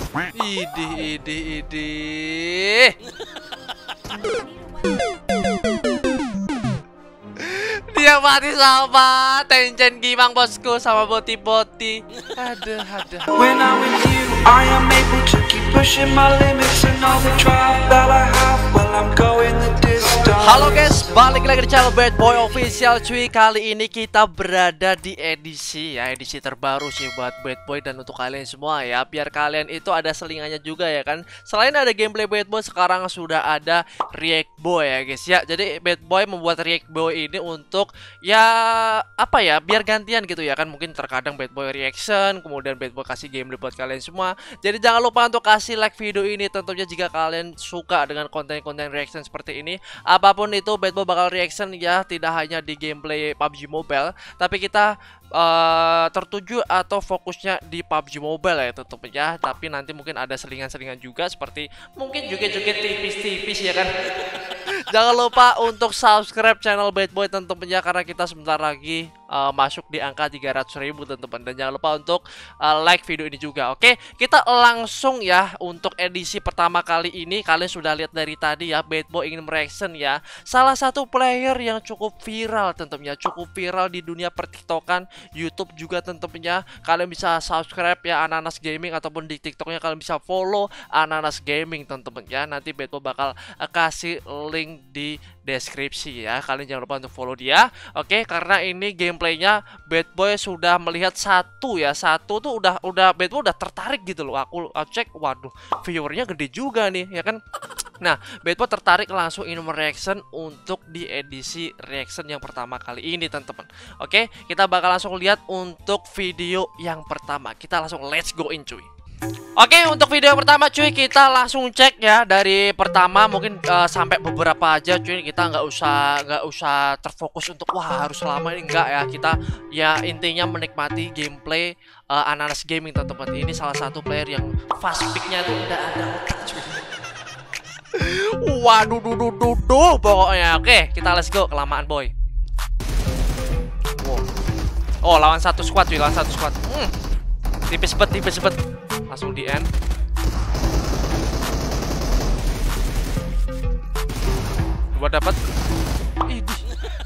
Idih. Dia mati sama Tenjen Gimang bosku, sama boti-boti. Aduh. When I'm with you, I am able to keep pushing my limits and all the drive that I have. Well, I'm going the distance. Halo guys, balik lagi di channel Bad Boy Official cuy. Kali ini kita berada di edisi terbaru sih buat Bad Boy dan untuk kalian semua ya. Biar kalian itu ada selingannya juga ya kan. Selain ada gameplay Bad Boy, sekarang sudah ada React Boy ya guys ya. Jadi Bad Boy membuat React Boy ini untuk ya apa ya, biar gantian gitu ya kan. Mungkin terkadang Bad Boy reaction, kemudian Bad Boy kasih gameplay buat kalian semua. Jadi jangan lupa untuk kasih like video ini tentunya jika kalian suka dengan konten-konten reaction seperti ini. Apapun itu Bad Boy bakal reaction ya, tidak hanya di gameplay PUBG Mobile, tapi kita tertuju atau fokusnya di PUBG Mobile ya tentunya. Tapi nanti mungkin ada selingan-selingan juga, seperti mungkin joget-joget tipis-tipis ya kan. Jangan lupa untuk subscribe channel Bad Boy tentunya, karena kita sebentar lagi masuk di angka 300.000 teman-teman. Dan jangan lupa untuk like video ini juga. Oke, kita langsung ya untuk edisi pertama kali ini. Kalian sudah lihat dari tadi ya, Bad Boy ingin mereaction ya salah satu player yang cukup viral tentunya, cukup viral di dunia pertiktokan, YouTube juga tentunya. Kalian bisa subscribe ya Ananas Gaming, ataupun di TikToknya kalian bisa follow Ananas Gaming teman-teman ya. Nanti Bad Boy bakal kasih link di deskripsi ya. Kalian jangan lupa untuk follow dia. Oke, karena ini gameplaynya Bad Boy sudah melihat satu tuh udah Bad Boy udah tertarik gitu loh. Aku cek, waduh, viewernya gede juga nih ya kan. Nah, Bad Boy tertarik langsung ingin mereaction untuk di edisi reaction yang pertama kali ini teman-teman. Oke, kita bakal langsung lihat untuk video yang pertama. Kita langsung let's go in cuy. Oke, untuk video yang pertama cuy, kita langsung cek ya dari pertama mungkin sampai beberapa aja cuy. Kita nggak usah terfokus untuk wah harus lama, ini enggak ya. Kita ya intinya menikmati gameplay Ananas Gaming teman-teman. Ini salah satu player yang fast picknya tuh udah ada otak cuy. Waduh, pokoknya. Oke, kita let's go. Kelamaan boy. Wow. Oh, lawan satu squad cuy, lawan satu squad. Tipis bet. Langsung di end. Dua dapat. Idih.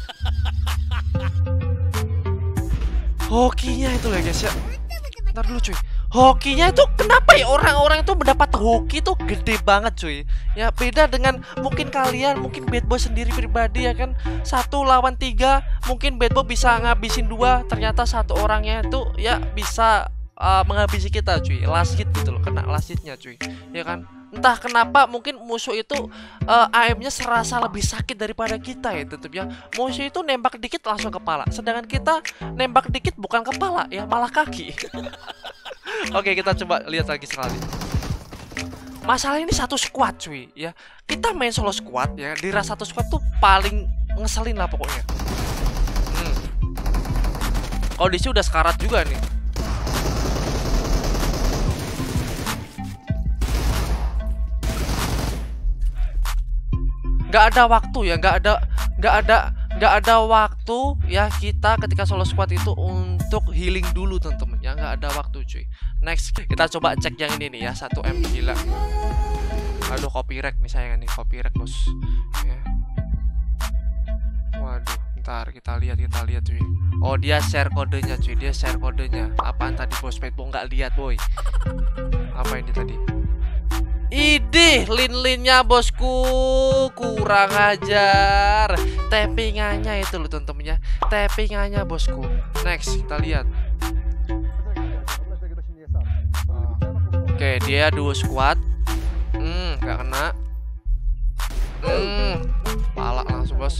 Hokinya itu lah guys ya. Ntar dulu cuy. Hokinya itu kenapa ya orang-orang itu mendapat hoki tuh gede banget cuy. Ya beda dengan mungkin kalian, mungkin Bad Boy sendiri pribadi ya kan. 1 lawan 3 mungkin Bad Boy bisa ngabisin 2, ternyata satu orangnya itu ya bisa menghabisi kita cuy. Last hit gitu loh, kena last hitnya cuy. Ya kan. Entah kenapa mungkin musuh itu AM-nya serasa lebih sakit daripada kita ya tentunya. Musuh itu nembak dikit langsung kepala, sedangkan kita nembak dikit bukan kepala ya, malah kaki. Oke, kita coba lihat lagi sekali. Masalah ini satu squad cuy ya. Kita main solo squad ya, dirasa satu squad tuh paling ngeselin lah pokoknya. Kondisi udah sekarat juga nih. Nggak ada waktu ya, nggak ada waktu ya kita ketika solo squad itu untuk healing dulu teman-teman ya, nggak ada waktu cuy. Next kita coba cek yang ini nih ya, 1M gila. Aduh, copyright nih sayang nih, copyright bos ya. Waduh, ntar kita lihat cuy. Oh, dia share kodenya cuy, dia share kodenya. Apaan tadi bos? Bad Boy nggak lihat boy. Apa ini tadi? Idih, lin-linnya bosku, kurang ajar. Tappingannya itu loh temen-temennya, tappingannya bosku. Next kita lihat. Oke, dia duo squad. Gak kena. Pala langsung bos.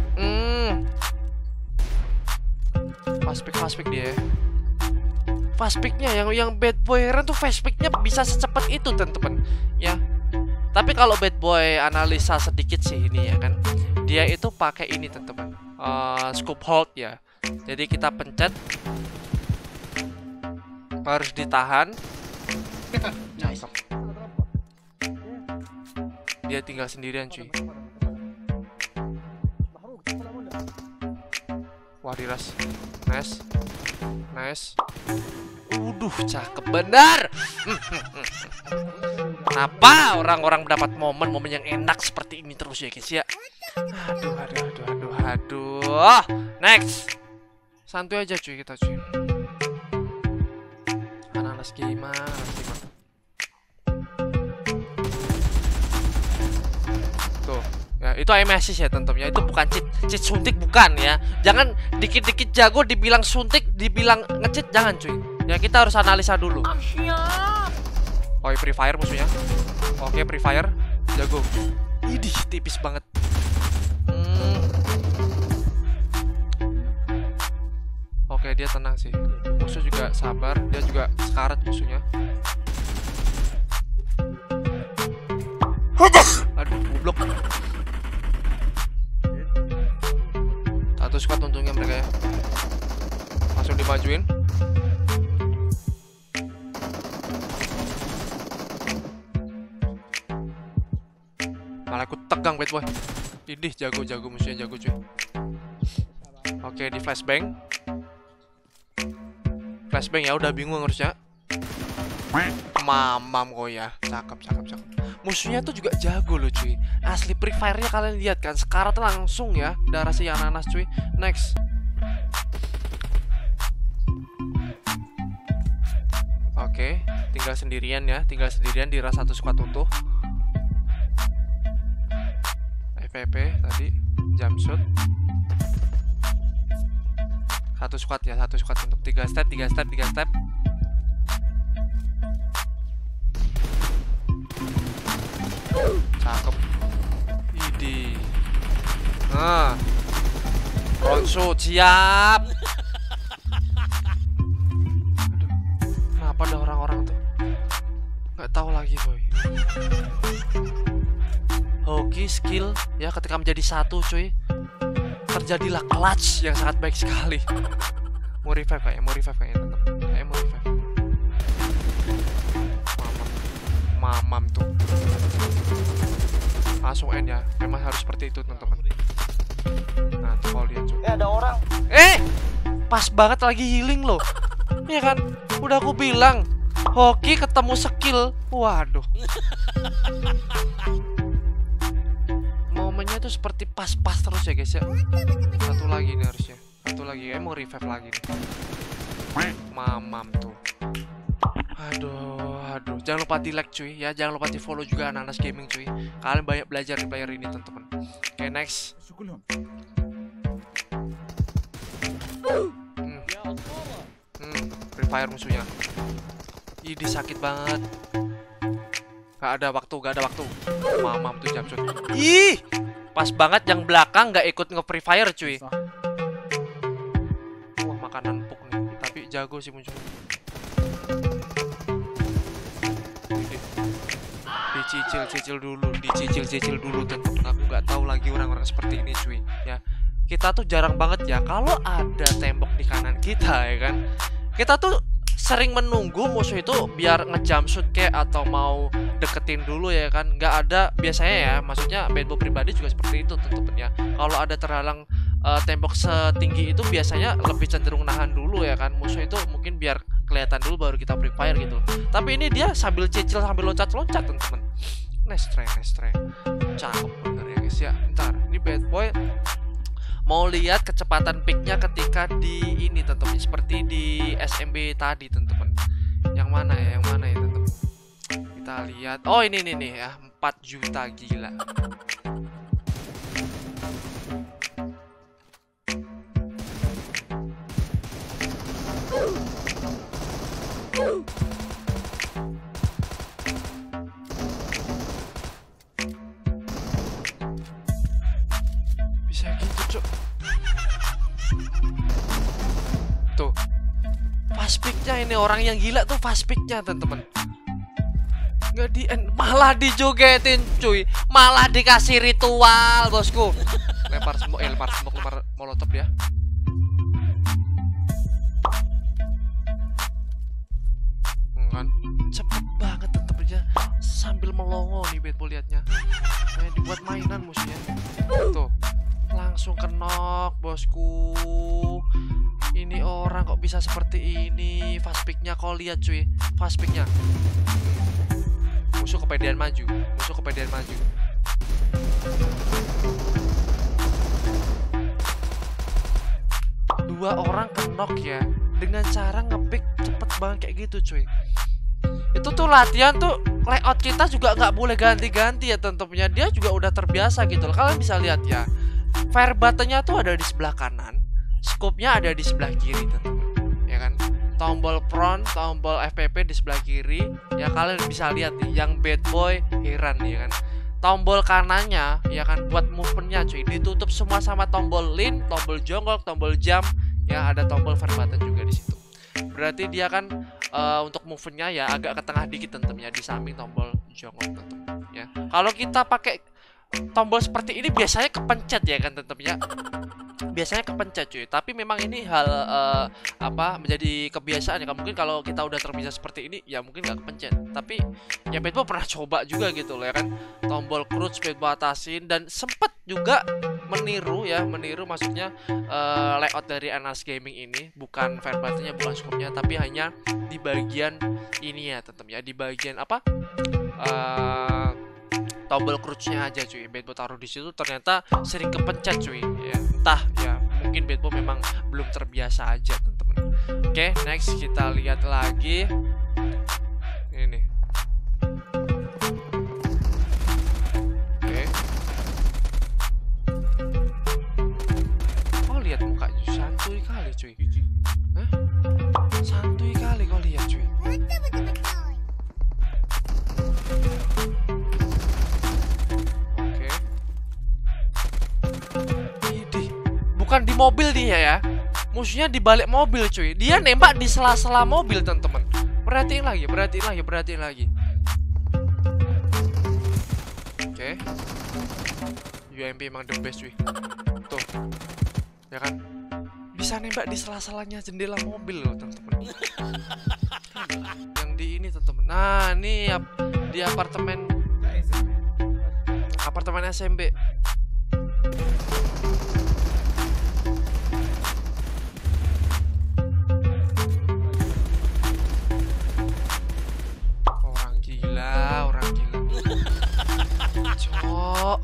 Fast pick dia. Fast picknya yang Bad Boy heran tuh, fast picknya bisa secepat itu teman-teman ya. Tapi kalau Bad Boy analisa sedikit sih ini ya kan, dia itu pakai ini teman-teman, scoop hold ya. Jadi kita pencet, harus ditahan. Dia tinggal sendirian cuy. Wah, diras. Nice. Cakep benar. Kenapa orang-orang mendapat momen-momen yang enak seperti ini terus ya guys ya? Aduh. Next. Santuy aja cuy kita cuy. Ananas gimana? Tuh. Ya, itu aim assist ya tentunya. Itu bukan cheat suntik bukan ya. Jangan dikit-dikit jago dibilang suntik, dibilang nge-cheat jangan cuy. Ya kita harus analisa dulu. Oh, Free Fire musuhnya. Oke, Free Fire jago. Idih, tipis banget. Oke, dia tenang sih. Musuh juga sabar, dia juga sekarat musuhnya. Aduh, goblok. Satu squad untungnya mereka ya. Langsung dimajuin. Malah aku tegang bad boy. Idih, jago musuhnya jago cuy. Oke, di flashbang. Flashbang ya, udah bingung harusnya. Mamam kok ya. Cakep. Musuhnya tuh juga jago loh cuy. Asli Free Fire-nya kalian lihat kan. Sekarat langsung ya. Darah si Ananas cuy. Next. Oke, tinggal sendirian ya. Tinggal sendirian di ras satu squad utuh. FVP tadi jump shoot. Satu squad untuk 3 step. Cakep. Idi. Nah. Front shoot siap. Aduh. Kenapa ada orang-orang tuh? Nggak tahu lagi boy. Hoki skill ya ketika menjadi satu cuy. Terjadilah clutch yang sangat baik sekali. Mau revive kayaknya teman. Kayak mau revive. Mamam tuh. Langsung end ya. Memang harus seperti itu teman-teman. Nah tuh kalau lihat cuy. Ada orang. Pas banget lagi healing loh. Iya kan? Udah aku bilang. Hoki ketemu skill. Waduh. Momennya tuh seperti pas-pas terus ya guys ya. Satu lagi nih harusnya. Mau revive lagi nih. Mamam tuh. Aduh. Jangan lupa di like cuy ya. Jangan lupa di follow juga Ananas Gaming cuy. Kalian banyak belajar di player ini teman-teman. Oke, next. Free Fire musuhnya. Ini sakit banget. Gak ada waktu. Mamam tuh jump shoot. Ih, pas banget yang belakang gak ikut nge-Free Fire cuy. Wah, makanan empuk nih. Tapi jago sih muncul. Dicicil dulu teman-teman. Aku gak tahu lagi orang-orang seperti ini cuy. Ya, kita tuh jarang banget ya kalau ada tembok di kanan kita ya kan. Kita tuh sering menunggu musuh itu biar nge-jump shoot kayak atau mau deketin dulu ya kan. Nggak ada biasanya ya, maksudnya bad boy pribadi juga seperti itu teman-teman ya. Kalau ada terhalang tembok setinggi itu biasanya lebih cenderung nahan dulu ya kan. Musuh itu mungkin biar kelihatan dulu baru kita Free Fire gitu. Tapi ini dia sambil cicil sambil loncat-loncat teman-teman. Nice try. Cakep bener ya guys ya. Ntar ini bad boy mau lihat kecepatan peaknya ketika di ini teman-teman, seperti di SMB tadi teman-teman. Yang mana ya teman-teman. Kita lihat. Oh ini nih ya, 4 juta gila. Bisa gitu, Cok. Tuh. Fast pick-nya ini orang yang gila tuh fast pick-nya, teman-teman. Nggak malah dijogetin cuy, malah dikasih ritual bosku. lempar smoke molotov ya. Kan cepet banget temen-temennya sambil melongo nih bad boy liatnya. Kayak dibuat mainan musuhnya. Tuh langsung kenok bosku. Ini orang kok bisa seperti ini. Fast pick-nya kau lihat cuy. Fast pick-nya. Musuh kepedean maju. Musuh kepedean maju. Dua orang kenok ya. Dengan cara ngepick cepet banget kayak gitu cuy. Itu tuh latihan tuh, layout kita juga nggak boleh ganti-ganti ya tentunya. Dia juga udah terbiasa gitu loh. Kalian bisa lihat ya, fire buttonnya tuh ada di sebelah kanan, scope-nya ada di sebelah kiri teman-teman, ya kan. Tombol front, tombol FPP di sebelah kiri. Ya kalian bisa lihat nih, yang bad boy heran ya kan. Tombol kanannya ya kan buat movement-nya cuy, ditutup semua sama tombol lean, tombol jongkok, tombol jump. Ya ada tombol fire button juga di situ. Berarti dia kan untuk movement-nya ya agak ke tengah dikit tentunya, di samping tombol jongkok tentunya ya. Kalau kita pakai tombol seperti ini biasanya kepencet ya kan tentunya. Biasanya kepencet cuy, tapi memang ini hal menjadi kebiasaan ya. Mungkin kalau kita udah terbiasa seperti ini ya mungkin nggak kepencet, tapi ya Bedbo pernah coba juga gitu loh ya kan. Tombol crouch Bedbo atasin dan sempet juga meniru maksudnya layout dari NAS Gaming ini, bukan fire buttonnya, bukan scope-nya, tapi hanya di bagian ini ya teman-teman ya, di bagian tombol crouch-nya aja cuy. Bedbo taruh di situ ternyata sering kepencet cuy ya. Entah ya, mungkin Bedbo memang belum terbiasa aja teman-teman. Oke, next kita lihat lagi. Ini nih. Oke. Oh, lihat mukanya santuy kali cuy. Hah? Santuy kali kau lihat cuy. Bukan di mobil dia ya, musuhnya di balik mobil cuy. Dia nembak di sela-sela mobil teman-teman. Perhatiin lagi. Oke. UMP emang the best cuy. Tuh, ya kan? Bisa nembak di sela-selanya jendela mobil loh teman-teman. Yang di ini teman-teman. Nah, ini di apartemen SMB. Orang gila. Cok.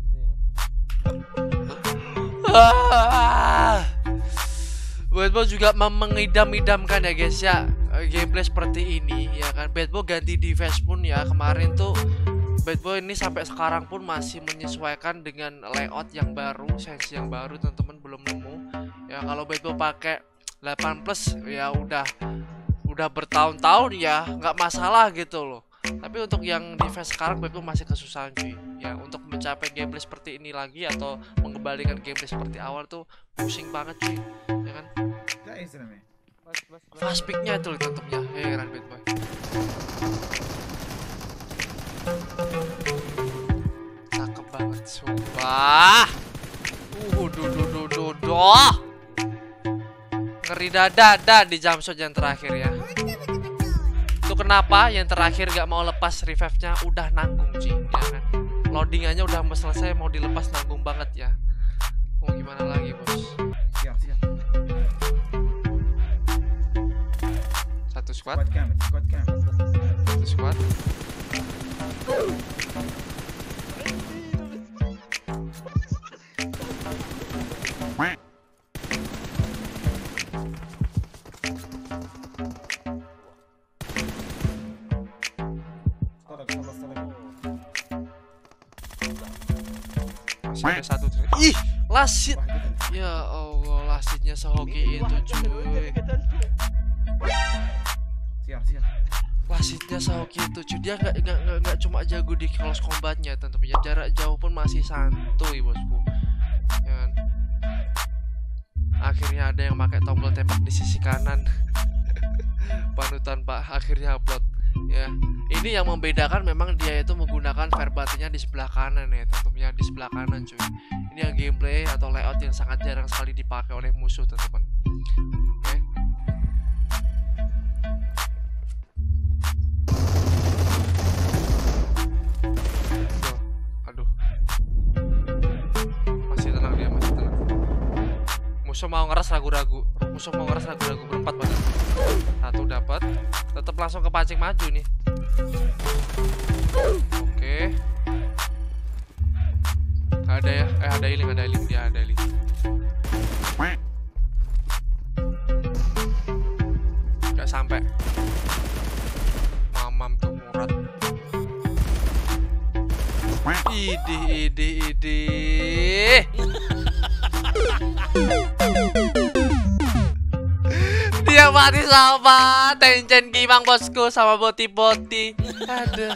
Bedbo juga mengidam-idamkan ya guys ya, gameplay seperti ini ya kan. Bedbo ganti device pun ya kemarin tuh. Bedbo ini sampai sekarang pun masih menyesuaikan dengan layout yang baru, sensi yang baru teman-teman, belum nemu. Ya kalau Bedbo pakai 8 plus ya udah bertahun-tahun ya, nggak masalah gitu loh. Tapi untuk yang device sekarang Bedbo masih kesusahan cuy. Ya untuk mencapai gameplay seperti ini lagi atau mengembalikan gameplay seperti awal tuh pusing banget cuy, ya kan. Fast pick-nya tuh tentunya heran Bedbo. Cakep banget sumpah. Ngeri dada di jump shot yang terakhir ya. Itu kenapa yang terakhir gak mau lepas revive-nya, udah nanggung cuy ya kan. Loadingannya udah mau selesai, mau dilepas nanggung banget ya. Mau gimana lagi bos. Siap. Satu squad. Satu squad. Masih ada satu. Ih, lasit. Ya Allah, lasitnya sehoki itu cuy. Siap. Wasitnya Saoki itu cuy, dia nggak cuma jago di close combatnya tentunya, jarak jauh pun masih santuy bosku ya kan? Akhirnya ada yang pakai tombol tembak di sisi kanan. Panutan Pak akhirnya upload ya. Ini yang membedakan memang dia itu menggunakan fire buttonnya di sebelah kanan ya tentunya, di sebelah kanan cuy. Ini yang gameplay atau layout yang sangat jarang sekali dipakai oleh musuh teman-teman. Oke. Musuh mau ngeras ragu-ragu. Musuh mau ngeras ragu-ragu berempat pada. Satu dapat. Tetap langsung kepancing maju nih. Oke. Ada ya? Ada healing dia, ada healing. Gak sampai. Mamam tuh Murad. Idih. Dia mati sama Tencent Gimang bosku, sama boti-boti. Aduh.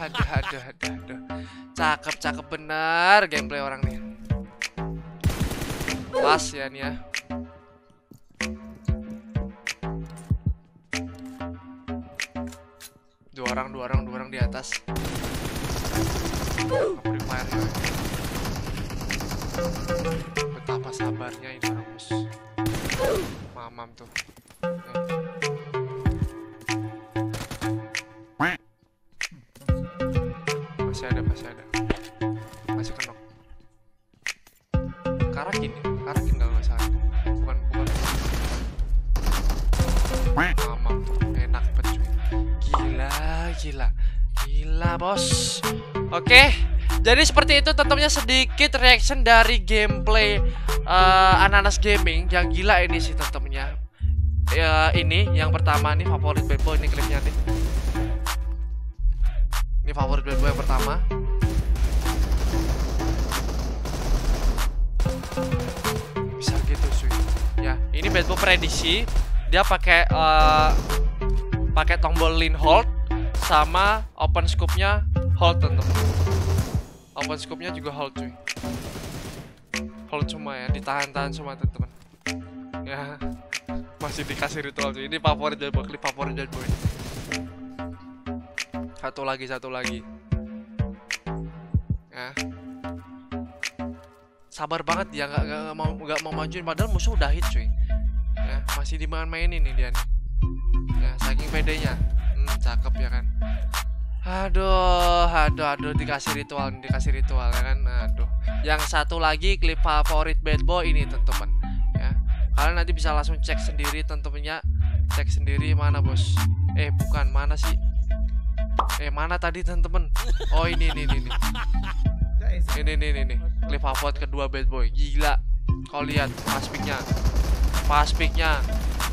Cakep bener gameplay orang nih. Pas ya nih ya. Dua orang di atas. Betapa sabarnya ini orang bos. Mamam tuh. Masih ada. Masih kenok. Karakin kalau nggak salah. Bukan. Mamam tuh enak banget cuy. Gila bos. Oke. Jadi seperti itu tentunya sedikit reaction dari gameplay Ananas Gaming yang gila ini sih tentunya. Ini yang pertama nih favorit bad boy, ini klipnya nih. Ini favorit bad boy yang pertama. Bisa gitu cuy. Ya, ini bad boy prediksi. Dia pakai tombol lean hold sama open scope-nya hold teman-teman. Open scope-nya juga hold cuy. Hold semua ya, ditahan-tahan semua teman-teman. Ya, masih dikasih ritual cuy. Ini favorit bad boy, klip favorit bad boy. Satu lagi. Ya. Sabar banget dia, nggak mau majuin padahal musuh udah hit cuy. Ya, masih dimain-mainin nih dia nih. Ya, saking pedenya. Cakep ya kan. Aduh, dikasih ritual ya kan. Aduh. Yang satu lagi klip favorit bad boy ini teman-teman. Ya. Kalian nanti bisa langsung cek sendiri teman-temannya. Cek sendiri mana bos? Bukan, mana sih? Mana tadi teman-teman? Oh, ini. Ini. Klip favorit kedua bad boy. Gila. Kau lihat pas picknya.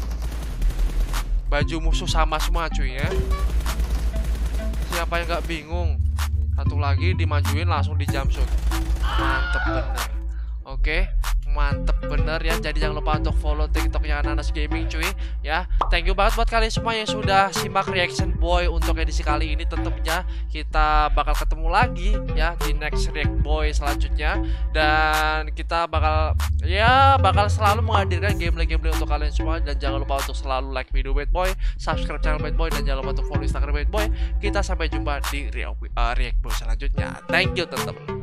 Baju musuh sama semua cuy ya. Siapa yang nggak bingung? Satu lagi dimajuin langsung di jump shoot. Mantep bener. Oke, mantep bener ya. Jadi jangan lupa untuk follow TikToknya Ananas Gaming cuy ya. Thank you banget buat kalian semua yang sudah simak reaction boy untuk edisi kali ini. Tentunya kita bakal ketemu lagi ya di next react boy selanjutnya. Dan kita bakal selalu menghadirkan gameplay untuk kalian semua. Dan jangan lupa untuk selalu like video bad boy, subscribe channel bad boy, dan jangan lupa untuk follow Instagram bad boy. Kita sampai jumpa di react boy selanjutnya. Thank you teman-teman.